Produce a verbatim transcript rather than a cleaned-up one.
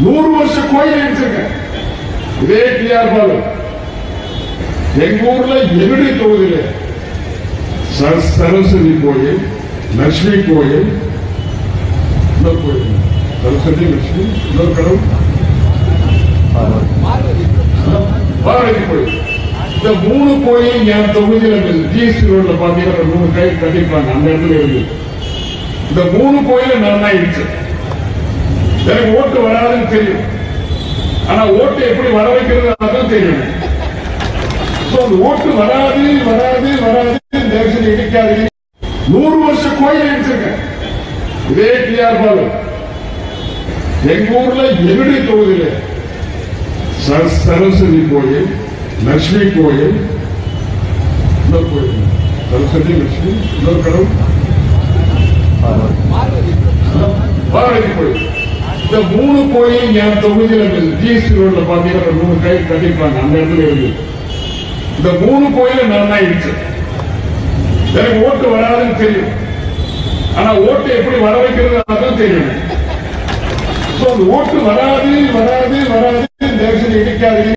நூறு வருஷ கோயில் எடுத்திருக்கேன். இதே டி ஆர் பாலு எங்க ஊர்ல எதிரி தொகுதியில சரஸ்வதி கோயில், லட்சுமி கோயில், இன்னொரு கோயில் சரஸ்வதி லட்சுமி, இன்னொரு கடவுள் பார்வதி கோயில். இந்த மூணு கோயில் என் தொகுதியில் ஜிஎஸ்டி ரோட்ல பாத்தீங்கன்னா மூணு கை கட்டிருப்பாங்க. அந்த இடத்துல இருக்கு. இந்த மூணு கோயில நான் தான் இடிச்சேன். எனக்கு ஓட்டு வராதுன்னு தெரியும். ஆனா ஓட்டு எப்படி வர வைக்கிறது அதான் தெரியும். ஓட்டு வராது வராது வராது தேசம் இடிக்காது. நூறு வருஷ கோயில் எடுத்திருக்கேன். இதே டி ஆர் பாலு எங்க ஊர்ல எதிரி தொகுதியில சரஸ்வதி கோயில், லட்சுமி கோயில், இன்னொரு கோயில் சரஸ்வதி லட்சுமி, இன்னொரு கடவுள் பார்வதி கோயில். இந்த மூணு கோயில் என் தொகுதியில் ஜிஎஸ்டி ரோட்ல பாத்தீங்கன்னா மூணு கை கட்டிருப்பாங்க. அந்த இடத்துல இருக்கு. இந்த மூணு கோயில நான் தான் இடிச்சேன். எனக்கு ஓட்டு வராதுன்னு தெரியும். ஆனா ஓட்டு எப்படி வர வைக்கிறது அதான் தெரியும். ஓட்டு வராது வராது வராது தேசம் இடிக்காது.